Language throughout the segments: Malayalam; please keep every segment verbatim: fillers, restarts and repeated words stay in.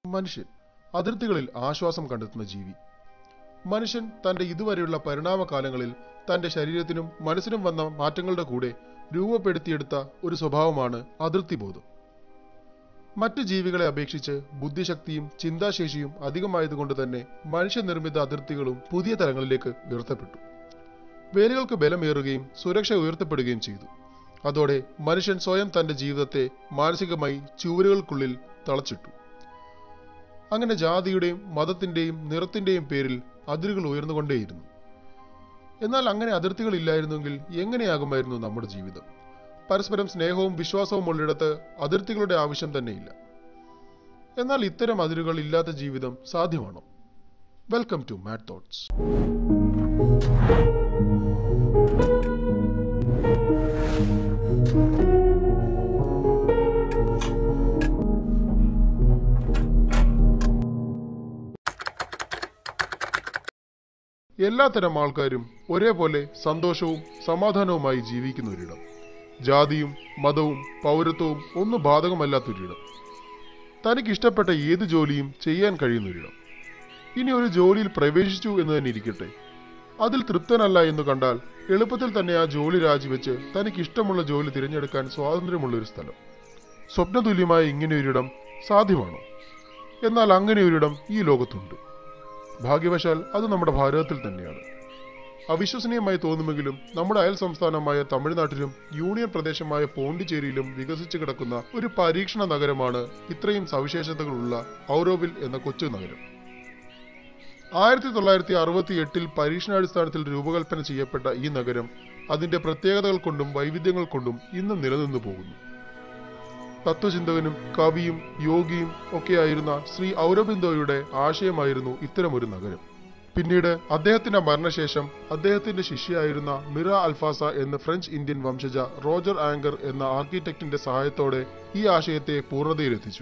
മനുഷ്യൻ അതിർത്തികളിൽ ആശ്വാസം കണ്ടെത്തുന്ന ജീവി. മനുഷ്യൻ തന്റെ ഇതുവരെയുള്ള പരിണാമകാലങ്ങളിൽ തന്റെ ശരീരത്തിനും മനസ്സിനും വന്ന മാറ്റങ്ങളുടെ കൂടെ രൂപപ്പെടുത്തിയെടുത്ത ഒരു സ്വഭാവമാണ് അതിർത്തിബോധം. മറ്റ് ജീവികളെ അപേക്ഷിച്ച് ബുദ്ധിശക്തിയും ചിന്താശേഷിയും അധികമായതുകൊണ്ട് തന്നെ മനുഷ്യനിർമ്മിത അതിർത്തികളും പുതിയ തലങ്ങളിലേക്ക് ഉയർത്തപ്പെട്ടു. വേരുകൾക്ക് ബലമേറുകയും സുരക്ഷ ഉയർത്തപ്പെടുകയും ചെയ്തു. അതോടെ മനുഷ്യൻ സ്വയം തന്റെ ജീവിതത്തെ മാനസികമായി ചുവരുകൾക്കുള്ളിൽ തളച്ചിട്ടു. അങ്ങനെ ജാതിയുടെയും മതത്തിന്റെയും നിറത്തിന്റെയും പേരിൽ അതിരുകൾ ഉയർന്നുകൊണ്ടേയിരുന്നു. എന്നാൽ അങ്ങനെ അതിർത്തികൾ ഇല്ലായിരുന്നെങ്കിൽ എങ്ങനെയാകുമായിരുന്നു നമ്മുടെ ജീവിതം? പരസ്പരം സ്നേഹവും വിശ്വാസവും ഉള്ളിടത്ത് അതിർത്തികളുടെ ആവശ്യം തന്നെയില്ല. എന്നാൽ ഇത്തരം അതിരുകൾ ഇല്ലാത്ത ജീവിതം സാധ്യമാണോ? Welcome to mad thoughts. എല്ലാത്തരം ആൾക്കാരും ഒരേപോലെ സന്തോഷവും സമാധാനവുമായി ജീവിക്കുന്ന ഒരിടം. ജാതിയും മതവും പൗരത്വവും ഒന്നും ബാധകമല്ലാത്തൊരിടം. തനിക്ക് ഇഷ്ടപ്പെട്ട ഏത് ജോലിയും ചെയ്യാൻ കഴിയുന്നൊരിടം. ഇനി ഒരു ജോലിയിൽ പ്രവേശിച്ചു എന്ന് തന്നെ ഇരിക്കട്ടെ, അതിൽ തൃപ്തനല്ല എന്ന് കണ്ടാൽ എളുപ്പത്തിൽ തന്നെ ആ ജോലി രാജിവെച്ച് തനിക്ക് ഇഷ്ടമുള്ള ജോലി തിരഞ്ഞെടുക്കാൻ സ്വാതന്ത്ര്യമുള്ളൊരു സ്ഥലം. സ്വപ്നതുല്യമായ ഇങ്ങനെയൊരിടം സാധ്യമാണോ? എന്നാൽ അങ്ങനെയൊരിടം ഈ ലോകത്തുണ്ട്. ഭാഗ്യവശാൽ അത് നമ്മുടെ ഭാരതത്തിൽ തന്നെയാണ്. അവിശ്വസനീയമായി തോന്നുമെങ്കിലും നമ്മുടെ അയൽ സംസ്ഥാനമായ തമിഴ്നാട്ടിലും യൂണിയൻ പ്രദേശമായ പോണ്ടിച്ചേരിയിലും വികസിച്ചു കിടക്കുന്ന ഒരു പരീക്ഷണ നഗരമാണ് ഇത്രയും സവിശേഷതകളുള്ള ഔരോവിൽ എന്ന കൊച്ചു നഗരം. ആയിരത്തി തൊള്ളായിരത്തി അറുപത്തി എട്ടിൽ പരീക്ഷണാടിസ്ഥാനത്തിൽ രൂപകൽപ്പന ചെയ്യപ്പെട്ട ഈ നഗരം അതിന്റെ പ്രത്യേകതകൾ കൊണ്ടും വൈവിധ്യങ്ങൾ കൊണ്ടും ഇന്നും നിലനിന്നു പോകുന്നു. തത്വചിന്തകനും കവിയും യോഗിയും ഒക്കെയായിരുന്ന ശ്രീ ഔരോബിന്ദോയുടെ ആശയമായിരുന്നു ഇത്തരമൊരു നഗരം. പിന്നീട് അദ്ദേഹത്തിന്റെ മരണശേഷം അദ്ദേഹത്തിന്റെ ശിഷ്യയായിരുന്ന മിറ അൽഫാസ എന്ന ഫ്രഞ്ച് ഇന്ത്യൻ വംശജ റോജർ ആങ്കർ എന്ന ആർക്കിടെക്റ്റിന്റെ സഹായത്തോടെ ഈ ആശയത്തെ പൂർണ്ണതയിലെത്തിച്ചു.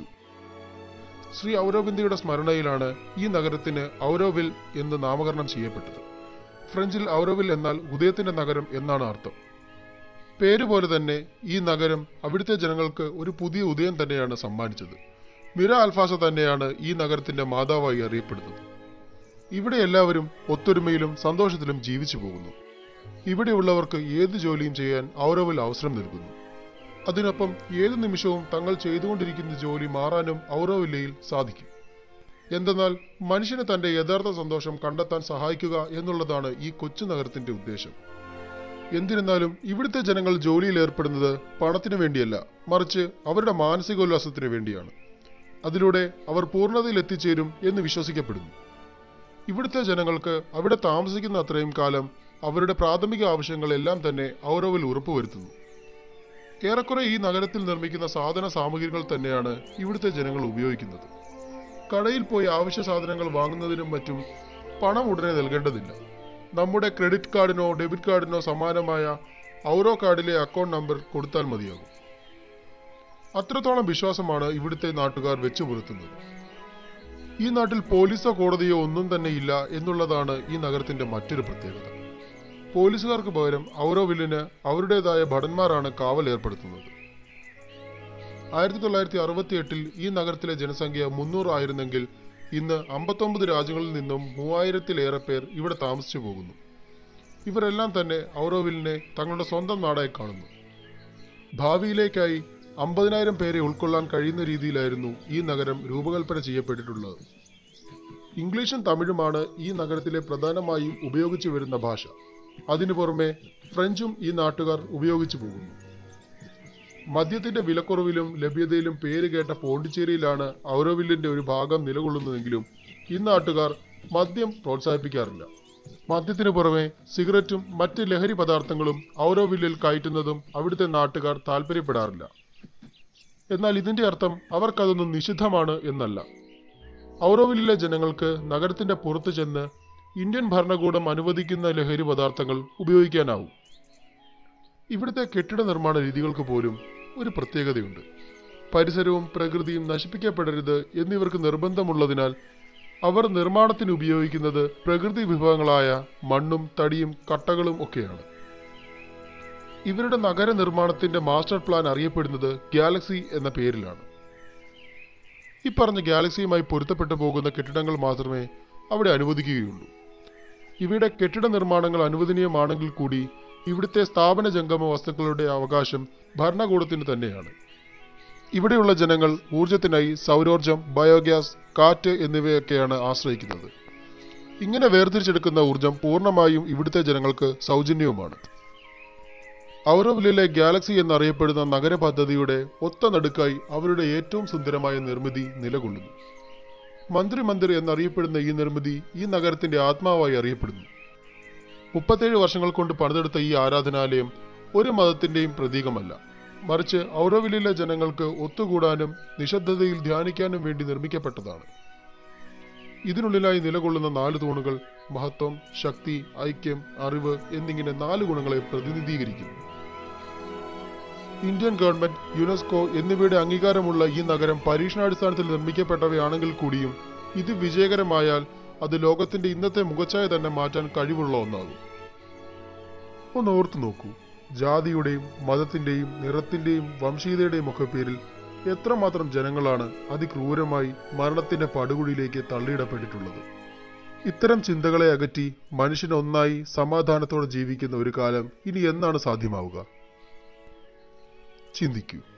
ശ്രീ ഔരോബിന്ദോയുടെ സ്മരണയിലാണ് ഈ നഗരത്തിന് ഔരോവിൽ എന്ന് നാമകരണം ചെയ്യപ്പെട്ടത്. ഫ്രഞ്ചിൽ ഔരോവിൽ എന്നാൽ ഉദയത്തിന്റെ നഗരം എന്നാണ് അർത്ഥം. പേരുപോലെ തന്നെ ഈ നഗരം അവിടുത്തെ ജനങ്ങൾക്ക് ഒരു പുതിയ ഉദയം തന്നെയാണ് സമ്മാനിച്ചത്. മിറ അൽഫാസ തന്നെയാണ് ഈ നഗരത്തിന്റെ മാതാവായി അറിയപ്പെടുന്നത്. ഇവിടെ എല്ലാവരും ഒത്തൊരുമയിലും സന്തോഷത്തിലും ജീവിച്ചു പോകുന്നു. ഇവിടെയുള്ളവർക്ക് ഏത് ജോലിയും ചെയ്യാൻ ഔരോവിൽ അവസരം നൽകുന്നു. അതിനൊപ്പം ഏത് നിമിഷവും തങ്ങൾ ചെയ്തുകൊണ്ടിരിക്കുന്ന ജോലി മാറാനും ഔരോവില്ലയിൽ സാധിക്കും. എന്തെന്നാൽ മനുഷ്യന് തന്റെ യഥാർത്ഥ സന്തോഷം കണ്ടെത്താൻ സഹായിക്കുക എന്നുള്ളതാണ് ഈ കൊച്ചു നഗരത്തിന്റെ ഉദ്ദേശം. എന്നിരുന്നാലും ഇവിടുത്തെ ജനങ്ങൾ ജോലിയിൽ ഏർപ്പെടുന്നത് പണത്തിനു വേണ്ടിയല്ല, മറിച്ച് അവരുടെ മാനസികോല്ലാസത്തിനു വേണ്ടിയാണ്. അതിലൂടെ അവർ പൂർണ്ണതയിൽ എത്തിച്ചേരും എന്ന് വിശ്വസിക്കപ്പെടുന്നു. ഇവിടുത്തെ ജനങ്ങൾക്ക് അവിടെ താമസിക്കുന്ന അത്രയും കാലം അവരുടെ പ്രാഥമിക ആവശ്യങ്ങളെല്ലാം തന്നെ ഔരോവിൽ ഉറപ്പുവരുത്തുന്നു. ഏറെക്കുറെ ഈ നഗരത്തിൽ നിർമ്മിക്കുന്ന സാധന സാമഗ്രികൾ തന്നെയാണ് ഇവിടുത്തെ ജനങ്ങൾ ഉപയോഗിക്കുന്നത്. കടയിൽ പോയി ആവശ്യ സാധനങ്ങൾ വാങ്ങുന്നതിനും മറ്റും പണം ഉടനെ നൽകേണ്ടതില്ല. നമ്മുടെ ക്രെഡിറ്റ് കാർഡിനോ ഡെബിറ്റ് കാർഡിനോ സമാനമായ ഔരോ കാർഡിലെ അക്കൗണ്ട് നമ്പർ കൊടുത്താൽ മതിയാകും. അത്രത്തോളം വിശ്വാസമാണ് ഇവിടുത്തെ നാട്ടുകാർ വെച്ചു പുലർത്തുന്നത്. ഈ നാട്ടിൽ പോലീസോ കോടതിയോ ഒന്നും തന്നെ ഇല്ല എന്നുള്ളതാണ് ഈ നഗരത്തിന്റെ മറ്റൊരു പ്രത്യേകത. പോലീസുകാർക്ക് പകരം ഔരോവില്ലിന് അവരുടേതായ ഭടന്മാരാണ് കാവൽ ഏർപ്പെടുത്തുന്നത്. ആയിരത്തി തൊള്ളായിരത്തി അറുപത്തി എട്ടിൽ ഈ നഗരത്തിലെ ജനസംഖ്യ മുന്നൂറ് ആയിരുന്നെങ്കിൽ ഇന്ന് അമ്പത്തൊമ്പത് രാജ്യങ്ങളിൽ നിന്നും മൂവായിരത്തിലേറെ പേർ ഇവിടെ താമസിച്ചു പോകുന്നു. ഇവരെല്ലാം തന്നെ ഔരോവില്ലിനെ തങ്ങളുടെ സ്വന്തം നാടായി കാണുന്നു. ഭാവിയിലേക്കായി അമ്പതിനായിരം പേരെ ഉൾക്കൊള്ളാൻ കഴിയുന്ന രീതിയിലായിരുന്നു ഈ നഗരം രൂപകൽപ്പന ചെയ്യപ്പെട്ടിട്ടുള്ളത്. ഇംഗ്ലീഷും തമിഴുമാണ് ഈ നഗരത്തിലെ പ്രധാനമായും ഉപയോഗിച്ചു വരുന്ന ഭാഷ. അതിനു പുറമെ ഫ്രഞ്ചും ഈ നാട്ടുകാർ ഉപയോഗിച്ചു പോകുന്നു. മദ്യത്തിന്റെ വിലക്കുറവിലും ലഭ്യതയിലും പേര് കേട്ട പോണ്ടിച്ചേരിയിലാണ് ഔരോവില്ലിന്റെ ഒരു ഭാഗം നിലകൊള്ളുന്നതെങ്കിലും ഈ നാട്ടുകാർ മദ്യം പ്രോത്സാഹിപ്പിക്കാറില്ല. മദ്യത്തിനു പുറമെ സിഗരറ്റും മറ്റ് ലഹരി പദാർത്ഥങ്ങളും ഔരോവില്ലിൽ കയറ്റുന്നതും അവിടുത്തെ നാട്ടുകാർ താല്പര്യപ്പെടാറില്ല. എന്നാൽ ഇതിന്റെ അർത്ഥം അവർക്കതൊന്നും നിഷിദ്ധമാണ് എന്നല്ല. ഔരോവില്ലിലെ ജനങ്ങൾക്ക് നഗരത്തിന്റെ പുറത്തു ചെന്ന് ഇന്ത്യൻ ഭരണകൂടം അനുവദിക്കുന്ന ലഹരി പദാർത്ഥങ്ങൾ ഉപയോഗിക്കാനാവും. ഇവിടുത്തെ കെട്ടിട നിർമ്മാണ രീതികൾക്ക് പോലും ഒരു പ്രത്യേകതയുണ്ട്. പരിസരവും പ്രകൃതിയും നശിപ്പിക്കപ്പെടരുത് എന്നിവർക്ക് നിർബന്ധമുള്ളതിനാൽ അവർ നിർമ്മാണത്തിന് ഉപയോഗിക്കുന്നത് പ്രകൃതി വിഭവങ്ങളായ മണ്ണും തടിയും കട്ടകളും ഒക്കെയാണ്. ഇവരുടെ നഗര നിർമ്മാണത്തിന്റെ മാസ്റ്റർ പ്ലാൻ അറിയപ്പെടുന്നത് ഗാലക്സി എന്ന പേരിലാണ്. ഈ പറഞ്ഞ ഗാലക്സിയുമായി പൊരുത്തപ്പെട്ടു പോകുന്ന കെട്ടിടങ്ങൾ മാത്രമേ അവിടെ അനുവദിക്കുകയുള്ളൂ. ഇവയുടെ കെട്ടിട നിർമ്മാണങ്ങൾ അനുവദനീയമാണെങ്കിൽ കൂടി ഇവിടുത്തെ സ്ഥാപന ജംഗമ വസ്തുക്കളുടെ അവകാശം ഭരണകൂടത്തിന് തന്നെയാണ്. ഇവിടെയുള്ള ജനങ്ങൾ ഊർജത്തിനായി സൗരോർജം, ബയോഗ്യാസ്, കാറ്റ് എന്നിവയൊക്കെയാണ് ആശ്രയിക്കുന്നത്. ഇങ്ങനെ വേർതിരിച്ചെടുക്കുന്ന ഊർജം പൂർണ്ണമായും ഇവിടുത്തെ ജനങ്ങൾക്ക് സൗജന്യവുമാണ്. ഔറോവില്ലിലെ ഗാലക്സി എന്നറിയപ്പെടുന്ന നഗര പദ്ധതിയുടെ ഒത്ത നടുക്കായി അവരുടെ ഏറ്റവും സുന്ദരമായ നിർമ്മിതി നിലകൊള്ളുന്നു. മന്ത്രി മന്ദിർ എന്നറിയപ്പെടുന്ന ഈ നിർമ്മിതി ഈ നഗരത്തിന്റെ ആത്മാവായി അറിയപ്പെടുന്നു. മുപ്പത്തേഴ് വർഷങ്ങൾ കൊണ്ട് പണിതെടുത്ത ഈ ആരാധനാലയം ഒരു മതത്തിന്റെയും പ്രതീകമല്ല, മറിച്ച് ഔറോവില്ലിലെ ജനങ്ങൾക്ക് ഒത്തുകൂടാനും നിശബ്ദതയിൽ ധ്യാനിക്കാനും വേണ്ടി നിർമ്മിക്കപ്പെട്ടതാണ്. ഇതിനുള്ളിലായി നിലകൊള്ളുന്ന നാല് തൂണുകൾ മഹത്വം, ശക്തി, ഐക്യം, അറിവ് എന്നിങ്ങനെ നാല് ഗുണങ്ങളെ പ്രതിനിധീകരിക്കുന്നു. ഇന്ത്യൻ ഗവൺമെന്റ്, യുനെസ്കോ എന്നിവയുടെ അംഗീകാരമുള്ള ഈ നഗരം പരീക്ഷണാടിസ്ഥാനത്തിൽ നിർമ്മിക്കപ്പെട്ടവയാണെങ്കിൽ കൂടിയും ഇത് വിജയകരമായാൽ അത് ലോകത്തിന്റെ ഇന്നത്തെ മുഖച്ഛായ തന്നെ മാറ്റാൻ കഴിവുള്ള ഒന്നാകും. ഒന്ന് ഓർത്തു നോക്കൂ, ജാതിയുടെയും മതത്തിന്റെയും നിറത്തിന്റെയും വംശീയതയുടെയും ഒക്കെ പേരിൽ എത്രമാത്രം ജനങ്ങളാണ് അതിക്രൂരമായി മരണത്തിന്റെ പടുകുഴിയിലേക്ക് തള്ളിയിടപ്പെട്ടിട്ടുള്ളത്. ഇത്തരം ചിന്തകളെ അകറ്റി മനുഷ്യൻ ഒന്നായി സമാധാനത്തോടെ ജീവിക്കുന്ന ഒരു കാലം ഇനി എന്നാണ് സാധ്യമാവുക? ചിന്തിക്കൂ.